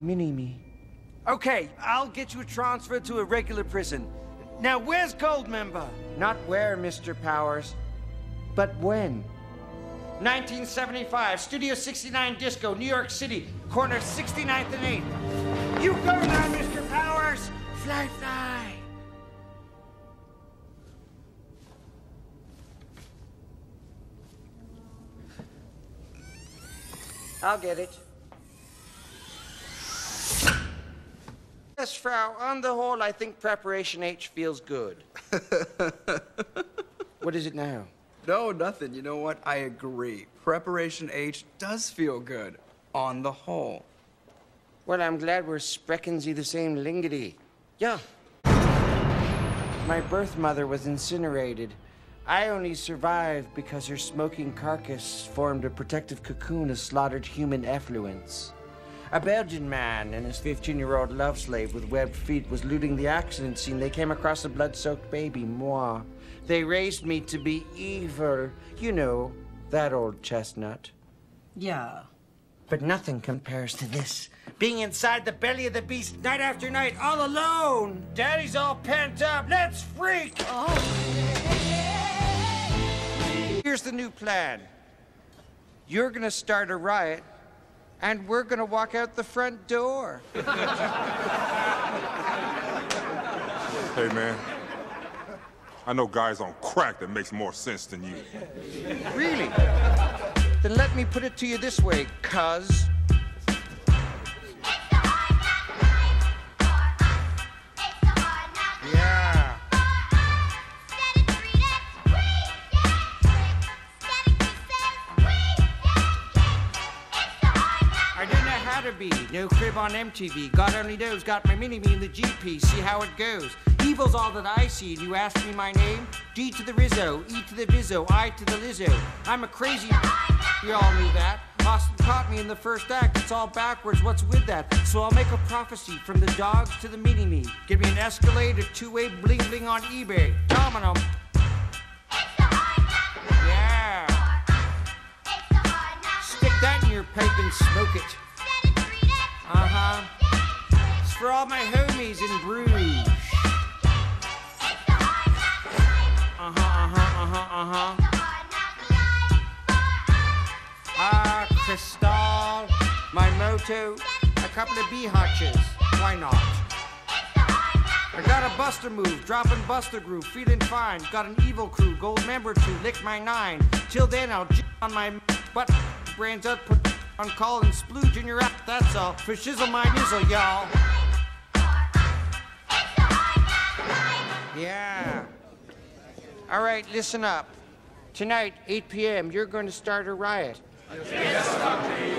Mini-me. Okay, I'll get you a transfer to a regular prison. Now, where's Goldmember? Not where, Mr. Powers, but when. 1975, Studio 69 Disco, New York City, corner 69th and 8th. You go now, Mr. Powers! Fly, fly! I'll get it. Yes, Frau, on the whole, I think Preparation H feels good. What is it now? No, nothing. You know what? I agree. Preparation H does feel good, on the whole. Well, I'm glad we're sprechen Sie the same lingity. Yeah. My birth mother was incinerated. I only survived because her smoking carcass formed a protective cocoon of slaughtered human effluents. A Belgian man and his 15-year-old love slave with webbed feet was looting the accident scene. They came across a blood-soaked baby, moi. They raised me to be evil. You know, that old chestnut. Yeah. But nothing compares to this. Being inside the belly of the beast night after night, all alone. Daddy's all pent up. Let's freak! Oh. Here's the new plan. You're gonna start a riot, and we're gonna walk out the front door. Hey, man. I know guys on crack that makes more sense than you. Really? Then let me put it to you this way, cuz. Yeah. I don't know how to be. No crib on MTV. God only knows. Got my mini-me in the GP. See how it goes. Evil's all that I see. You ask me my name? D to the Rizzo, E to the Vizzo, I to the Lizzo. I'm a crazy. You all knew that. Austin caught me in the first act. It's all backwards. What's with that? So I'll make a prophecy from the dogs to the mini-me. Give me an Escalade or two-way bling-bling on eBay. Domino. Yeah. Stick that in your pipe and smoke it. Uh-huh. It's for all my homies in Bruges. Cristal, my moto, a couple of bee hutches. Why not? I got a buster move, dropping buster groove, feeling fine. Got an evil crew, Goldmember to lick my 9. Till then, I'll on my butt, brains up, put on call and splooge in your app. That's all. For shizzle my nizzle, y'all. Yeah. All right, listen up. Tonight, 8 p.m., you're going to start a riot. Yes, Dr.